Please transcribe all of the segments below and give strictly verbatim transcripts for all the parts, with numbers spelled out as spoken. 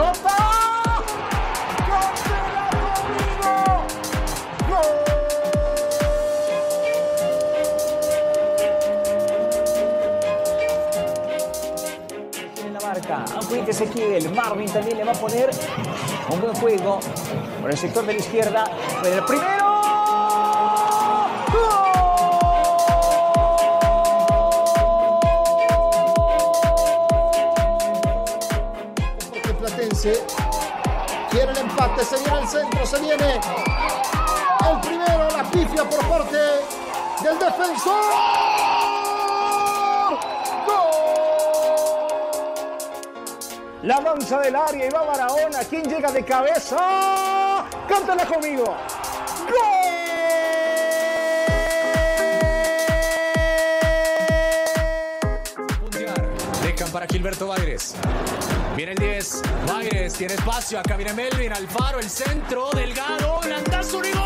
pelota. ¡Cántela conmigo! ¡Gol! En la marca, Aguirre Ezequiel. Marvin también le va a poner un buen juego por el sector de la izquierda. Fue el primero. Quiere el empate, se viene el centro, se viene el primero, la pifia por parte del defensor. ¡Gol! La lanza del área y va Barahona. ¿Quién llega de cabeza? ¡Cántala conmigo! ¡Gol! Dejan para Gilberto Baires. Viene el diez, Baires, tiene espacio, acá viene Melvin, Alfaro, el centro, Delgado, Landázuri, ¡gol!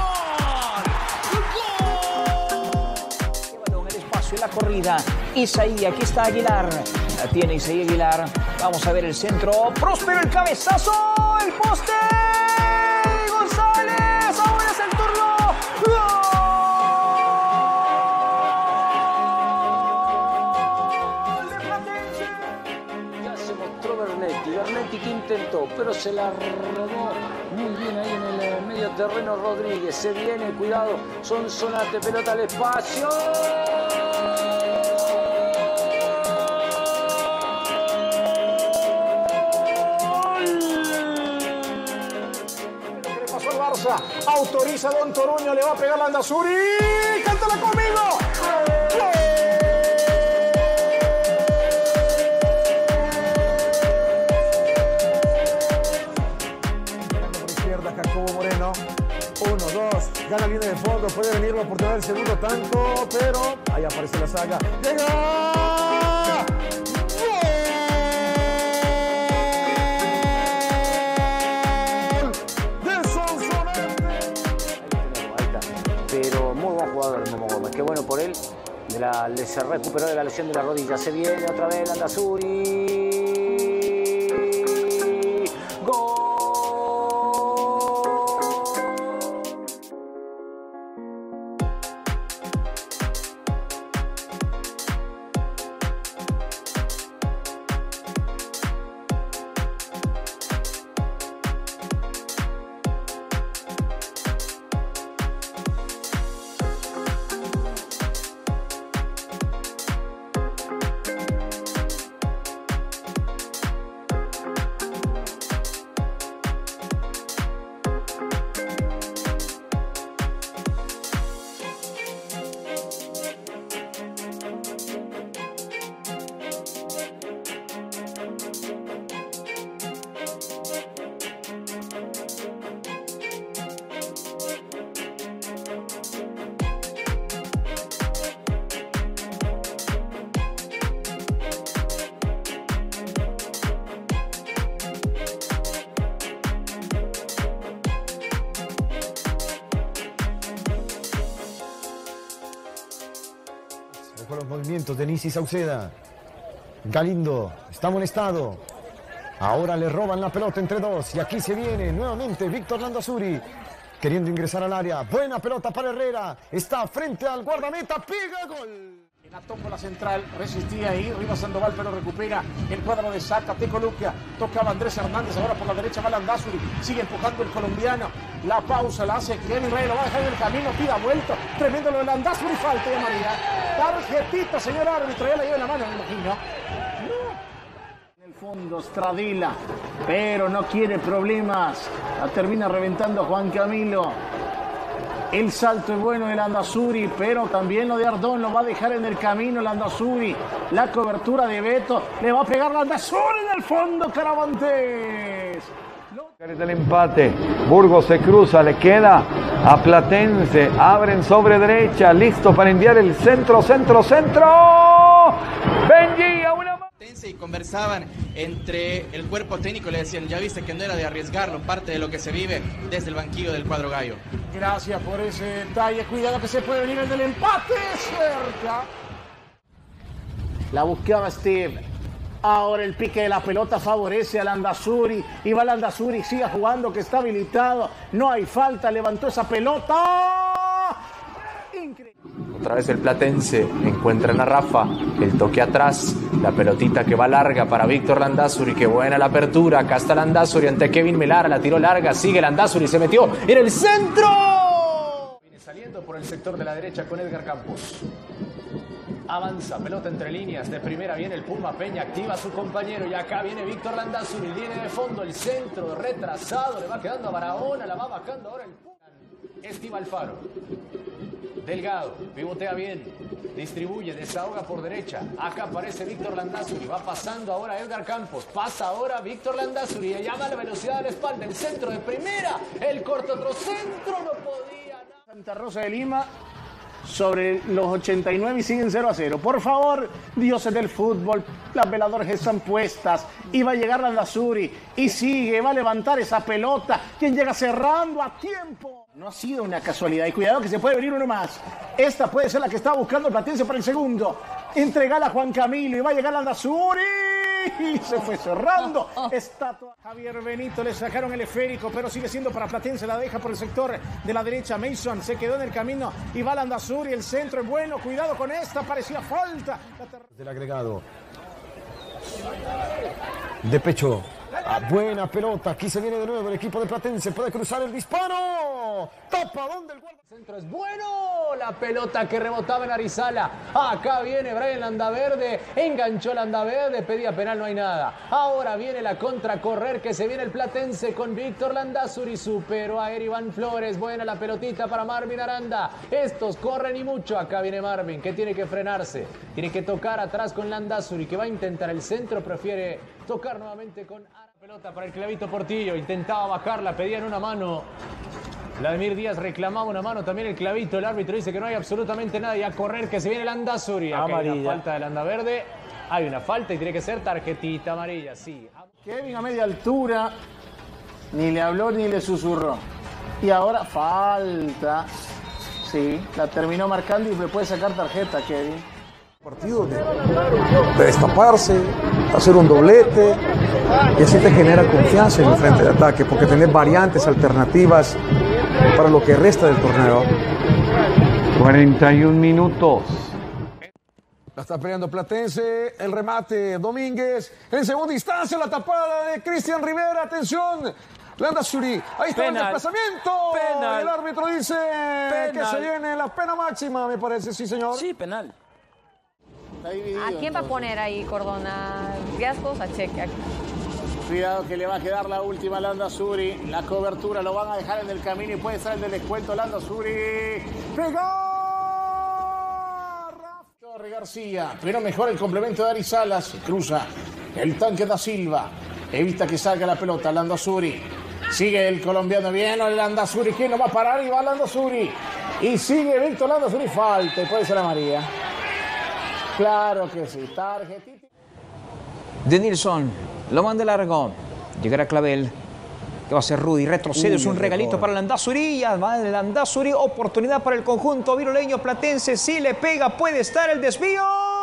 ¡Gol! En el espacio, en la corrida, Isaí, aquí está Aguilar, la tiene Isaí Aguilar, vamos a ver el centro, Próspero, el cabezazo, el poste, González, ahora es el turno, ¡gol! Bernetti que intentó, pero se la robó muy bien ahí en el medio terreno Rodríguez. Se viene, cuidado, Sonsonate, pelota al espacio. ¿Qué le pasó al Barça? Autoriza a Don Toruño, le va a pegar Landázuri. ¡Cántala conmigo! ¡Gol! Jacobo Moreno, uno, dos, gana línea de fondo, puede venir la oportunidad del segundo tanto, pero ahí aparece la saga, llega, ¡gol! De Sonsonate. Ahí está, pero muy buen jugador el Momo Gómez, qué bueno por él, de la, le se recuperó de la lesión de la rodilla, se viene otra vez Landázuri, gol. Con los movimientos de Nisi Sauceda. Galindo está molestado. Ahora le roban la pelota entre dos. Y aquí se viene nuevamente Víctor Landázuri. Queriendo ingresar al área. Buena pelota para Herrera. Está frente al guardameta. Pega gol. La toma la central, resistía ahí, Rivas Sandoval, pero recupera el cuadro de Zacatecoluca. Luca, tocaba Andrés Hernández, ahora por la derecha va Landázuri, sigue empujando el colombiano, la pausa la hace Kevin Rey, lo va a dejar en el camino, pida vuelta, tremendo lo de Landázuri, falta de María, tarjetita, señor árbitro, ya la lleva en la mano, me imagino. En el fondo, Stradila, pero no quiere problemas, la termina reventando Juan Camilo. El salto es bueno de Landázuri, pero también lo de Ardón lo va a dejar en el camino Landázuri. La cobertura de Beto, le va a pegar Landázuri en el fondo, Caravantes. El empate, Burgos se cruza, le queda a Platense, abren sobre derecha, listo para enviar el centro, centro, centro. Benji a una más. Y conversaban entre el cuerpo técnico, le decían, ya viste que no era de arriesgarlo, parte de lo que se vive desde el banquillo del cuadro gallo. Gracias por ese detalle, cuidado que se puede venir el del empate, cerca. La buscaba Steve, Ahora el pique de la pelota favorece a Landazuri. Y va Landazuri, sigue jugando, que está habilitado. No hay falta, levantó esa pelota. Increíble. Otra vez el platense encuentran a Rafa, el toque atrás, la pelotita que va larga para Víctor Landazuri, qué buena la apertura, acá está Landazuri ante Kevin Melara, la tiró larga, sigue Landazuri, se metió en el centro. Viene saliendo por el sector de la derecha con Edgar Campos. Avanza, pelota entre líneas, de primera viene el Puma Peña, activa a su compañero y acá viene Víctor Landazuri, viene de fondo el centro, retrasado, le va quedando a Barahona, la va bajando ahora el Puma. Estima Alfaro. Delgado, pivotea bien, distribuye, desahoga por derecha. Acá aparece Víctor Landazuri, va pasando ahora Edgar Campos, pasa ahora Víctor Landazuri, le llama la velocidad de la espalda, el centro de primera, el corto otro centro, no podía. Santa Rosa de Lima sobre los ochenta y nueve y siguen cero a cero. Por favor, dioses del fútbol, las veladoras están puestas y va a llegar Landazuri y sigue, va a levantar esa pelota. Quien llega cerrando a tiempo. No ha sido una casualidad y cuidado que se puede venir uno más. Esta puede ser la que estaba buscando el Platense para el segundo. Entregala a Juan Camilo y va a llegar Landazuri. Y se fue cerrando. Estatua. Javier Benito, le sacaron el esférico, pero sigue siendo para Platense. La deja por el sector de la derecha. Mason se quedó en el camino y va Landazuri. El centro es bueno. Cuidado con esta. Parecía falta. Del agregado. De pecho. Ah, buena pelota. Aquí se viene de nuevo el equipo de Platense. Puede cruzar el disparo. Tapa donde el guarda. El centro es bueno. La pelota que rebotaba en Arizala. Acá viene Brian Landaverde. Enganchó Landaverde. Pedía penal, no hay nada. Ahora viene la contra correr que se viene el Platense con Víctor Landazuri. Superó a Erivan Flores. Buena la pelotita para Marvin Aranda. Estos corren y mucho. Acá viene Marvin que tiene que frenarse. Tiene que tocar atrás con Landazuri que va a intentar el centro. Prefiere tocar nuevamente con Ara. Pelota para el Clavito Portillo. Intentaba bajarla. Pedían una mano. Vladimir Díaz reclamaba una mano, también el Clavito, el árbitro dice que no hay absolutamente nada y a correr que se viene Landazuri. Acá hay una falta de Landaverde, hay una falta y tiene que ser tarjetita amarilla, sí. Kevin a media altura, ni le habló ni le susurró. Y ahora falta, sí, la terminó marcando y le puede sacar tarjeta, Kevin. Partido de, de destaparse, hacer un doblete y así te genera confianza en el frente de ataque porque tenés variantes, alternativas para lo que resta del torneo. cuarenta y un minutos. La está peleando Platense, el remate Domínguez, en segunda instancia la tapada de Cristian Rivera, atención, Landazuri, ahí está penal. El desplazamiento, penal. El árbitro dice penal. Que se viene la pena máxima, me parece, sí señor. Sí, penal. ¿A quién va a poner ahí, Cordona? ¿Riascos? A Cheque. Cuidado que le va a quedar la última a Landazuri. La cobertura lo van a dejar en el camino y puede estar el del descuento Landazuri. ¡Pegó! Torre García. Pero mejor el complemento de Arizala. Se cruza el tanque da Silva. Evita que salga la pelota. Landazuri. Sigue el colombiano. Bien, el Landazuri. ¿Quién no va a parar? Y va Landazuri. Y sigue Víctor Landazuri. Falta. Y puede ser amarilla. Claro que sí, tarjetita. De Nilsson, lo manda largo. Llegará Clavel. Que va a ser Rudy. Retrocede, es un regalito para Landazuri. Va Landazuri. Oportunidad para el conjunto viruleño Platense. Si le pega, puede estar el desvío.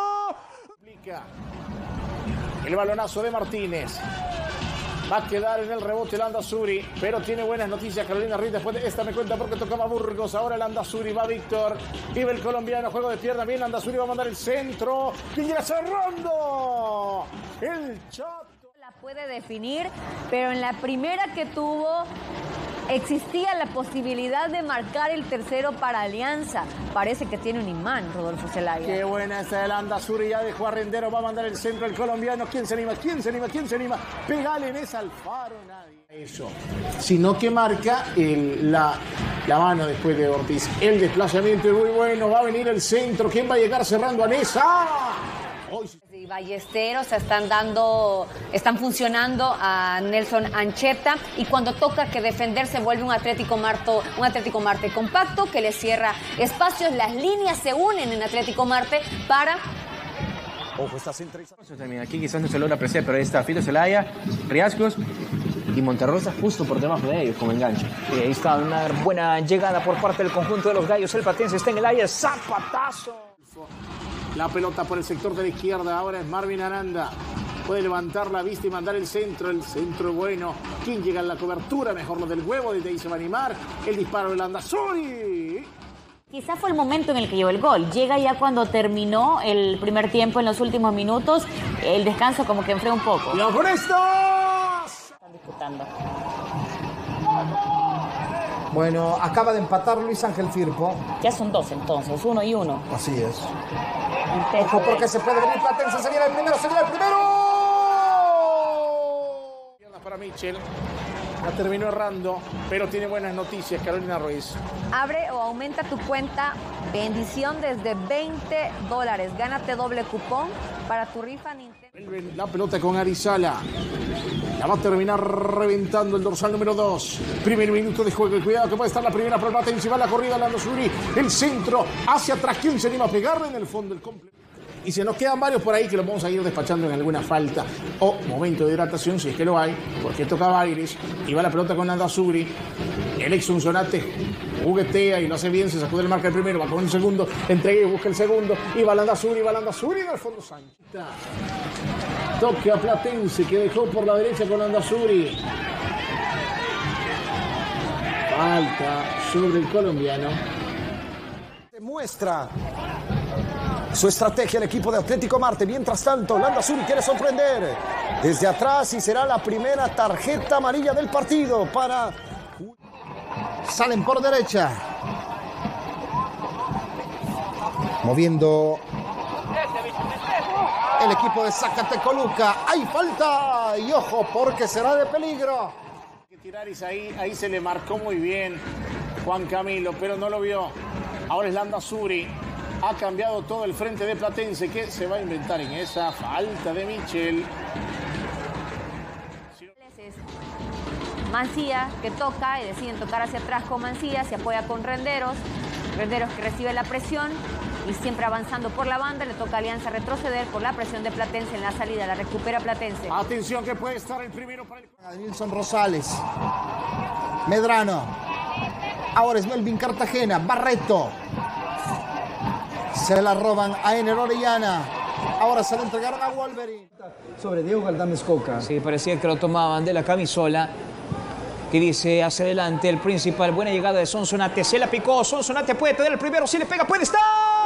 El balonazo de Martínez. Va a quedar en el rebote Landazuri, pero tiene buenas noticias Carolina Ruiz. Después de esta me cuenta porque tocaba Burgos. Ahora Landazuri, va Víctor. Vive el colombiano, juego de pierna. Bien, Landazuri va a mandar el centro. ¿Quién llega cerrando? El Chato. La puede definir, pero en la primera que tuvo existía la posibilidad de marcar el tercero para Alianza. Parece que tiene un imán, Rodolfo Zelaya. Qué buena esta de Landazuri, ya dejó a Rendero, va a mandar el centro el colombiano. ¿Quién se anima? ¿Quién se anima? ¿Quién se anima? Pegale en esa Alfaro, nadie. Eso. Sino que marca el, la, la mano después de Ortiz. El desplazamiento es muy bueno, va a venir el centro. ¿Quién va a llegar cerrando a Nesa? Hoy... Y Ballesteros están dando, están funcionando a Nelson Ancheta y cuando toca que defenderse vuelve un Atlético Marto, un Atlético Marte compacto que le cierra espacios, las líneas se unen en Atlético Marte para... Ojo, está centralizado. Aquí quizás no se logra apreciar, pero ahí está Filo Zelaya, Riascos y Monterrosa justo por debajo de ellos como enganche. Y ahí está una buena llegada por parte del conjunto de los Gallos. El Platense está en el área, zapatazo. La pelota por el sector de la izquierda, ahora es Marvin Aranda. puede levantar la vista y mandar el centro, el centro bueno. ¿Quién llega en la cobertura? Mejor lo del huevo, desde ahí se va a animar. El disparo de Landazuri. Quizá fue el momento en el que llevó el gol. Llega ya cuando terminó el primer tiempo, en los últimos minutos. El descanso como que enfrió un poco. ¡Y con esto! Están disputando. Bueno, acaba de empatar Luis Ángel Firpo. Ya son dos entonces, uno y uno. Así es. Ojo porque se puede venir Platense, se viene el primero, se viene el primero. Para Michel. La terminó errando, pero tiene buenas noticias, Carolina Ruiz. Abre o aumenta tu cuenta Bendición desde veinte dólares. Gánate doble cupón para tu rifa Nintendo. La pelota con Arizala. La va a terminar reventando el dorsal número dos. Primer minuto de juego. Y cuidado que puede estar la primera por el Platense. Va la corrida Landazuri. El centro hacia atrás. ¿Quién se anima a pegarle en el fondo del completo? Y se nos quedan varios por ahí que los vamos a ir despachando en alguna falta o momento de hidratación, si es que lo hay, porque toca Baires y va la pelota con Landazuri. El ex Sonsonate juguetea y lo hace bien, se sacó del marca el primero, va con el segundo, entrega y busca el segundo, y va Landazuri, va Landazuri en el fondo Sánchez. Toque a Platense que dejó por la derecha con Landazuri. Falta sobre el colombiano. Demuestra su estrategia el equipo de Atlético Marte. Mientras tanto, Landazuri quiere sorprender desde atrás y será la primera tarjeta amarilla del partido para... Salen por derecha. Moviendo el equipo de Zacatecoluca. ¡Hay falta! Y ojo, porque será de peligro. Tiraris ahí, ahí se le marcó muy bien Juan Camilo, pero no lo vio. Ahora es Landazuri. Ha cambiado todo el frente de Platense. ¿Qué se va a inventar en esa falta de Michel? Mancilla que toca y deciden tocar hacia atrás con Mancilla. Se apoya con Renderos. Renderos que recibe la presión y siempre avanzando por la banda. Le toca a Alianza retroceder por la presión de Platense en la salida. La recupera Platense. Atención que puede estar el primero para el... Nilson Rosales. Medrano. Ahora es Melvin Cartagena. Barreto. Se la roban a Ener Orellana. Ahora se la entregaron a Wolverine. Sobre Diego Galdames Coca. Sí, parecía que lo tomaban de la camisola. Que dice hacia adelante el principal. Buena llegada de Sonsonate. Se la picó. Sonsonate puede tener el primero. Si le pega, puede estar.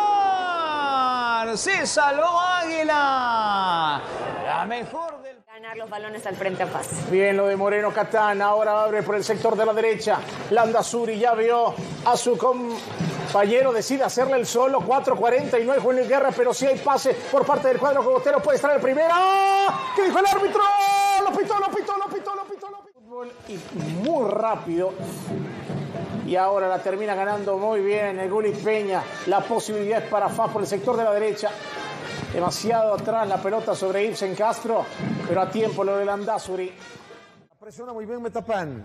Se salvó Águila. La mejor del... Ganar los balones al frente a paz. Bien lo de Moreno Catán. Ahora abre por el sector de la derecha. Landazuri ya vio a su compañero. Decide hacerle el solo. cuatro cuarenta y no hay Juan Luis Guerra, pero sí hay pase por parte del cuadro cogotero. Puede estar el primero. ¿Qué dijo el árbitro? Lo pitó, lo pitó, lo pitó, lo pitó, lo pitó. Y muy rápido. Y ahora la termina ganando muy bien el Gulit Peña. La posibilidad es para F A por el sector de la derecha. Demasiado atrás la pelota sobre Ibsen Castro, pero a tiempo lo de Landazuri. Presiona muy bien Metapan.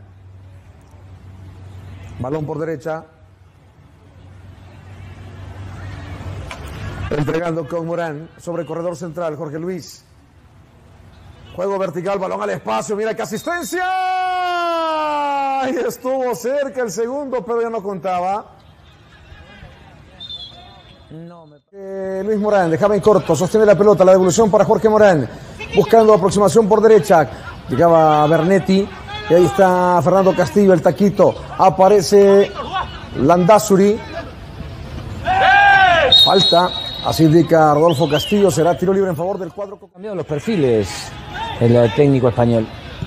Balón por derecha. Entregando con Morán sobre el corredor central, Jorge Luis. Juego vertical, balón al espacio, mira qué asistencia. Ahí estuvo cerca el segundo, pero ya no contaba. No, me... eh, Luis Morán, dejaba en corto, sostiene la pelota, la devolución para Jorge Morán. Buscando aproximación por derecha. Llegaba Bernetti, y ahí está Fernando Castillo, el taquito. Aparece Landazuri. Falta, así indica Rodolfo Castillo, será tiro libre en favor del cuadro. Cambiaron los perfiles el técnico español.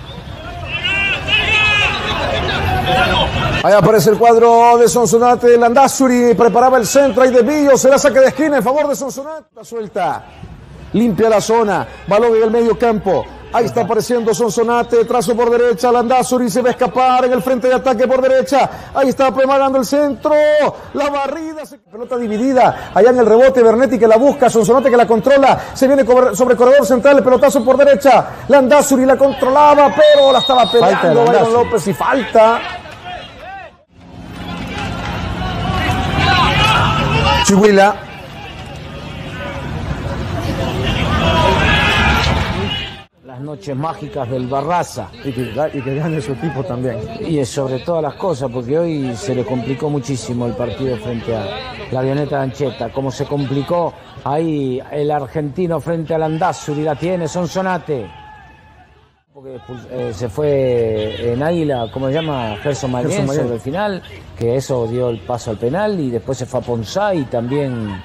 Ahí aparece el cuadro de Sonsonate. Landazuri preparaba el centro. Hay desvío. Será saque de esquina en favor de Sonsonate. La suelta. Limpia la zona. Balón en el medio campo. Ahí está apareciendo Sonsonate. Trazo por derecha. Landazuri se va a escapar en el frente de ataque por derecha. Ahí está preparando el centro. La barrida. Pelota dividida. Allá en el rebote. Bernetti que la busca. Sonsonate que la controla. Se viene sobre corredor central. El pelotazo por derecha. Landazuri la controlaba, pero la estaba peleando Byron López y falta. Chihuila. Las noches mágicas del Barraza. Y que, y que gane su equipo también. Y es sobre todas las cosas, porque hoy se le complicó muchísimo el partido frente a la Avioneta de Ancheta. Como se complicó ahí el argentino frente al Landazuri, la tiene Sonsonate. Porque eh, se fue en Águila, ¿cómo se llama? Gerson Mayen sobre el final, que eso dio el paso al penal, y después se fue a Ponzá y también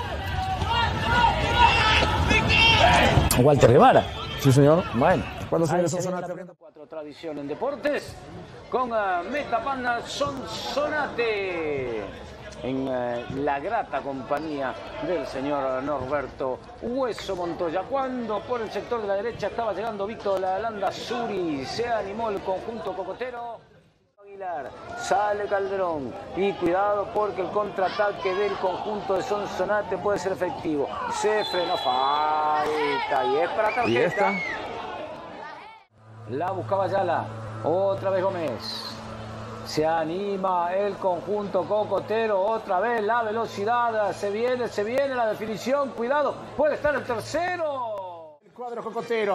Walter Guevara. Sí, señor. Bueno, cuando se viene Sonsonate. Cuatro tradición en deportes con uh, Metapanda Sonsonate en uh, la grata compañía del señor Norberto Hueso Montoya. Cuando por el sector de la derecha estaba llegando Víctor Landazuri, se animó el conjunto cocotero. Aguilar, sale Calderón y cuidado porque el contraataque del conjunto de Sonsonate puede ser efectivo. Se frenó, falta y es para tarjeta. ¿Y esta? La buscaba Ayala, otra vez Gómez. Se anima el conjunto cocotero, otra vez la velocidad, se viene, se viene la definición, cuidado, puede estar el tercero. El cuadro cocotero.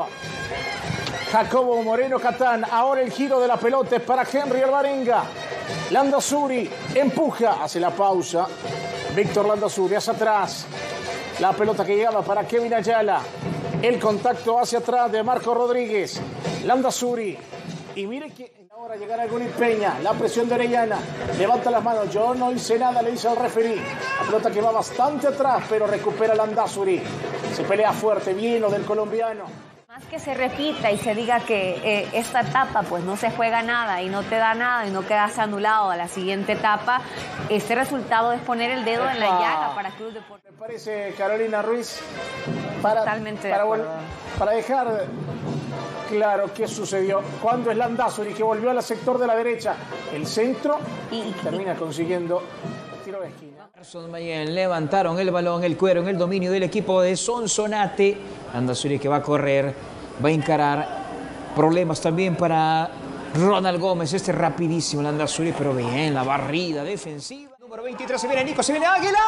Jacobo Moreno Catán, ahora el giro de la pelota es para Henry Alvarenga. Landazuri empuja, hace la pausa. Víctor Landazuri hacia atrás. La pelota que llegaba para Kevin Ayala. El contacto hacia atrás de Marco Rodríguez. Landazuri. Y mire que ahora llegará Gunit Peña. La presión de Orellana. Levanta las manos. Yo no hice nada, le dice al referí. La pelota que va bastante atrás, pero recupera Landazuri. Se pelea fuerte, bien lo del colombiano. Más que se repita y se diga que eh, esta etapa pues no se juega nada y no te da nada y no quedas anulado a la siguiente etapa, este resultado es poner el dedo en la llaga para Club Deportivo. Me parece, Carolina Ruiz, para, Totalmente para, de acuerdo. para dejar claro qué sucedió. Cuando es Landazuri que volvió al sector de la derecha, el centro, y, y termina consiguiendo el tiro de esquina. Gerson Mayen levantaron el balón, el cuero en el dominio del equipo de Sonsonate. Landazuri que va a correr, va a encarar. Problemas también para Ronald Gómez, este rapidísimo Landazuri, pero bien, la barrida defensiva. Número veintitrés, se viene Nico, se viene Águila.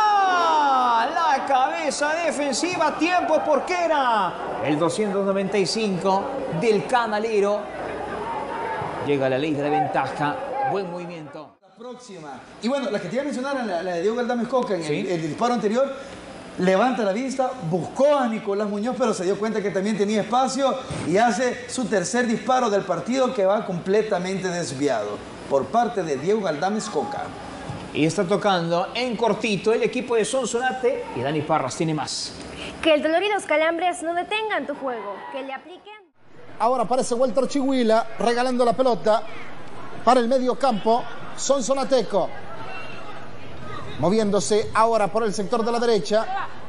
La cabeza defensiva, tiempo porque era el doscientos noventa y cinco del Canalero. Llega la ley de la ventaja, buen movimiento. Próxima. Y bueno, la que te iba a mencionar, la, la de Diego Galdames Coca, en ¿Sí? el, el disparo anterior, levanta la vista, buscó a Nicolás Muñoz, pero se dio cuenta que también tenía espacio y hace su tercer disparo del partido que va completamente desviado por parte de Diego Galdames Coca. Y está tocando en cortito el equipo de Sonsonate y Dani Parras tiene más. Que el dolor y los calambres no detengan tu juego, que le apliquen. Ahora aparece Walter Chihuila regalando la pelota para el medio campo. Sonsonateco moviéndose ahora por el sector de la derecha.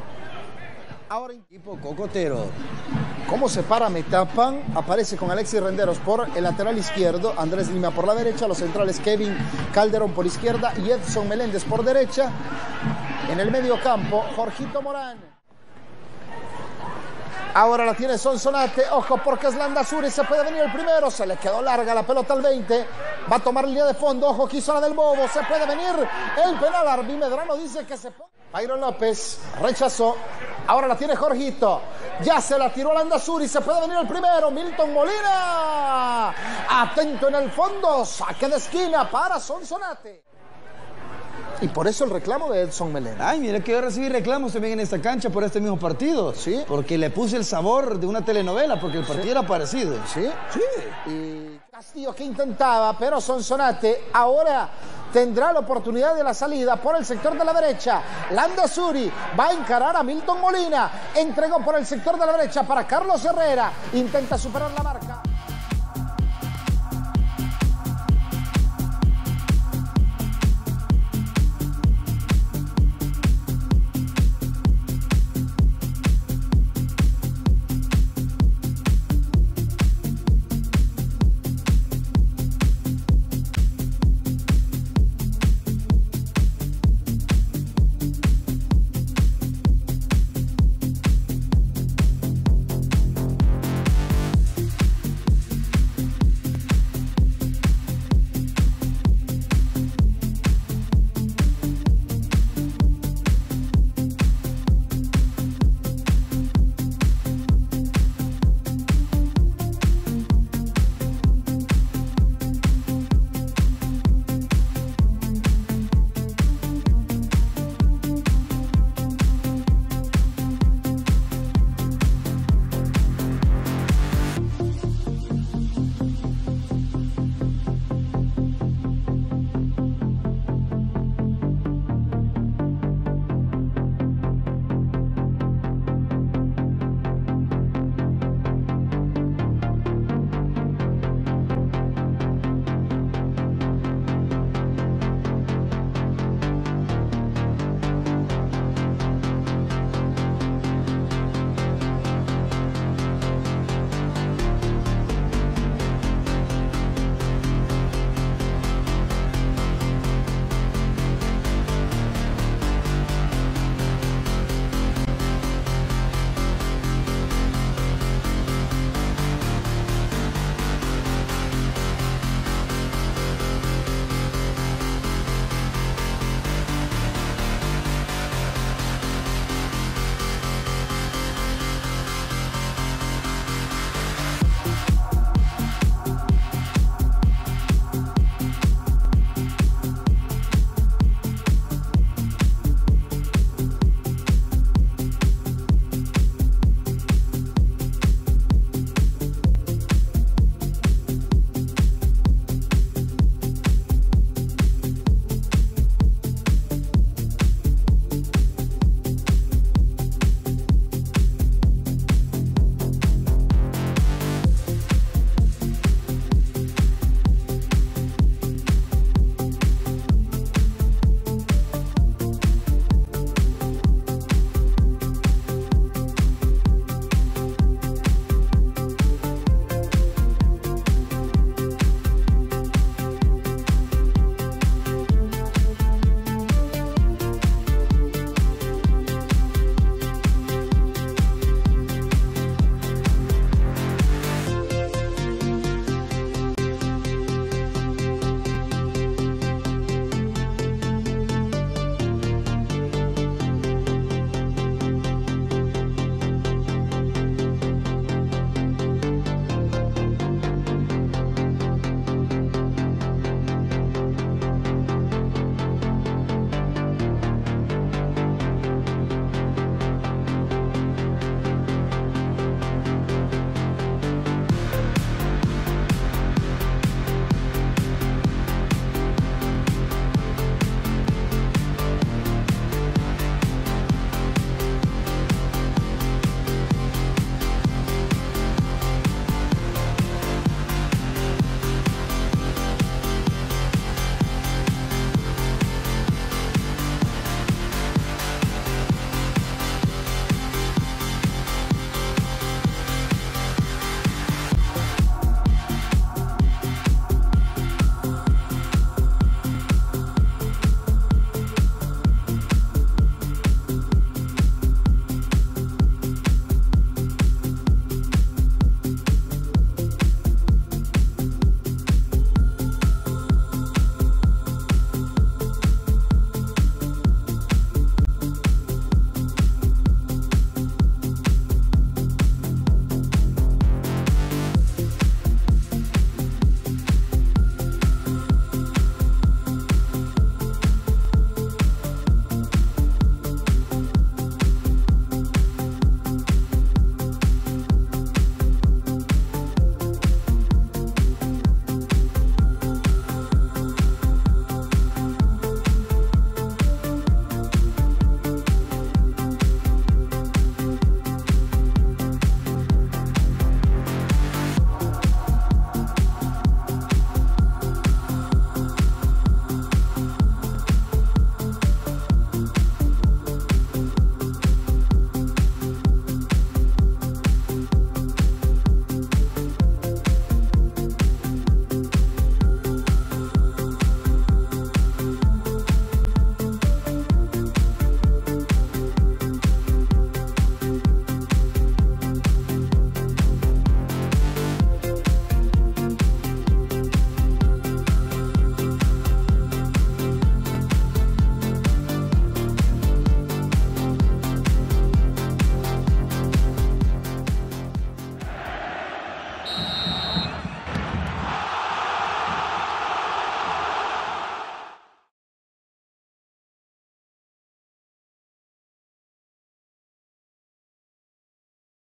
Ahora equipo cocotero. ¿Cómo se para Metapan? Aparece con Alexis Renderos por el lateral izquierdo, Andrés Lima por la derecha, los centrales Kevin Calderón por izquierda y Edson Meléndez por derecha. En el medio campo, Jorgito Morán. Ahora la tiene Sonsonate, ojo porque es Landazuri, se puede venir el primero, se le quedó larga la pelota al veinte, va a tomar línea de fondo, ojo Quisona del Bobo, se puede venir el penal, Arbi Medrano dice que se pone. Byron López rechazó, ahora la tiene Jorgito, ya se la tiró Landazuri, se puede venir el primero, Milton Molina, atento en el fondo, saque de esquina para Sonsonate. Y por eso el reclamo de Edson Meléndez. Ay, mira que yo recibí reclamos también en esta cancha por este mismo partido. Sí. Porque le puse el sabor de una telenovela, porque el partido sí. era parecido. Sí. Sí. Y Castillo que intentaba, pero Sonsonate ahora tendrá la oportunidad de la salida por el sector de la derecha. Landazuri va a encarar a Milton Molina. Entregó por el sector de la derecha para Carlos Herrera. Intenta superar la marca.